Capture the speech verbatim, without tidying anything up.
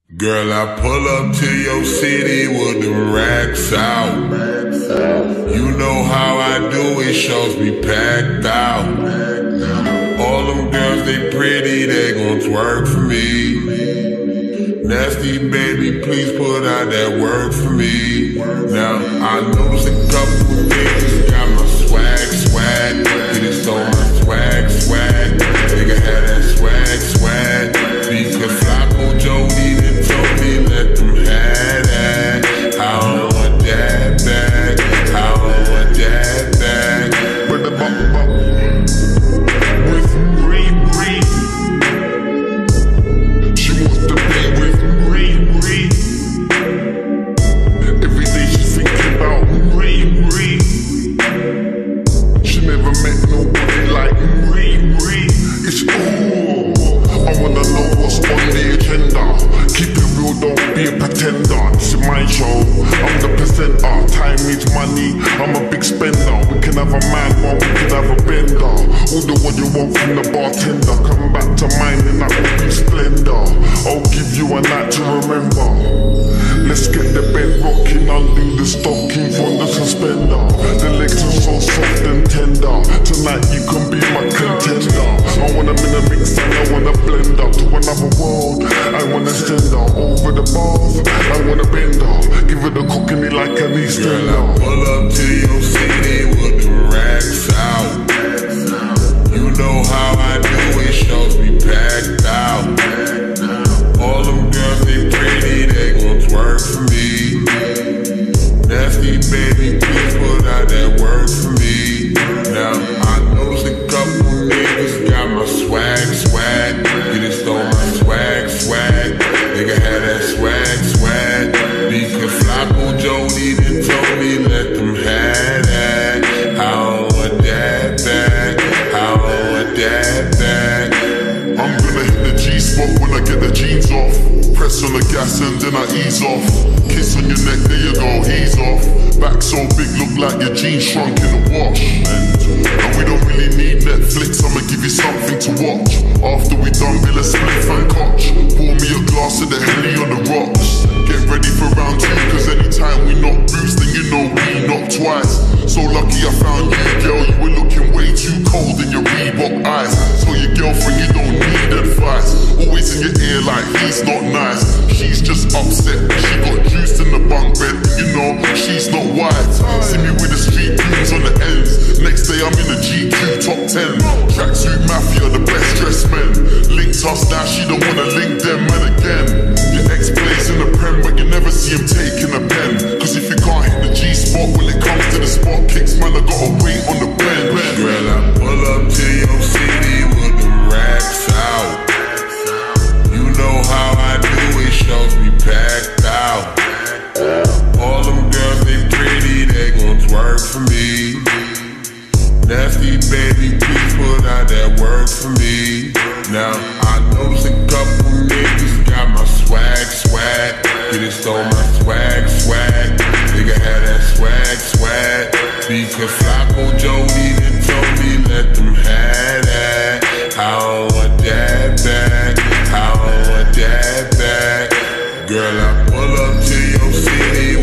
Girl, I pull up to your city with them racks out. You know how I do it, shows be packed out. All them girls, they pretty, they gon' twerk for me. Nasty baby, please put out that work for me. Now, I noticed a couple niggas got my swag, swag. Get it so my swag, swag. Nigga had that swag, swag. Because Flacco Jody done told me let them have that. I don't want that back. I don't want that back. But the bump bump with Ray Ray. She wants to be with Ray Ray. Every day she's thinking about Ray Ray. She never met nobody like Ray Ray. It's ooh. I wanna know what's on the agenda. Keep it real, don't be a pretender. This is my show, I'm the presenter. Time is money, I'm a big spender. We can have a man, but we can have a bender. Order what you want from the bartender. Come back to mine and that will be splendor. I'll give you a night to remember. Let's get the bed rocking, undo the stocking from the suspender. The legs are so soft and tender. Tonight you can be my contender. I wanna in a mix and I wanna blend up to another world. I wanna send her over the bars. I wanna bend her, give her the cooking like an Eastern. Girl, I pull up to your city with the racks out. You know how I do it, shows be packed out. All them girls, they pretty, they gon' twerk for me. Nasty baby, please put out that work for me. Now, I noticed a couple niggas got my swag, swag. Get it stole my swag, swag. Nigga had that swag, swag. Because Flacco Jody done told me let them have that. I don't want that back. I don't want that back. I'm gonna hit the G-spot when I get the jeans off. Press on the gas and then I ease off. Kiss on your neck, there you go, ease off. Back so big, look like your jeans shrunk in the wash. And we don't really need Netflix, I'ma give you something to watch. After we done, Bill a spliff and cotch. Pour me a glass of the Henny on the rocks. Get ready for round two, cause anytime we knock boost, then you know we knock twice. So lucky I found you, girl, you were looking way too cold in your Reebok eyes. So your girlfriend, you don't need advice. Always in your ear like he's not nice. She's just upset, she got juice in the bunk bed. You know, she's not wise. See me with the street goons on the ends. Next day I'm in the G Q top ten. Tracksuit Mafia, the best dressed men. Linked us now, she don't wanna link them man again. Your ex plays in the prem, but you never see him taking a pen. Cause if you can't hit the G-spot when it comes to the spot kicks, man, I gotta wait on the bench. Girl, I pull up to your city with the racks out. You know how I do it, shows be packed out. All them girls, they pretty, they gon' twerk for me. Nasty baby, please put out that work for me. Now, I noticed a couple niggas got my swag, swag. Get it stole my swag, swag. Nigga had that swag, swag. Because Flacco Jody done told me let them have that. I don't want that back. I don't want that back. Girl, I pull up to your city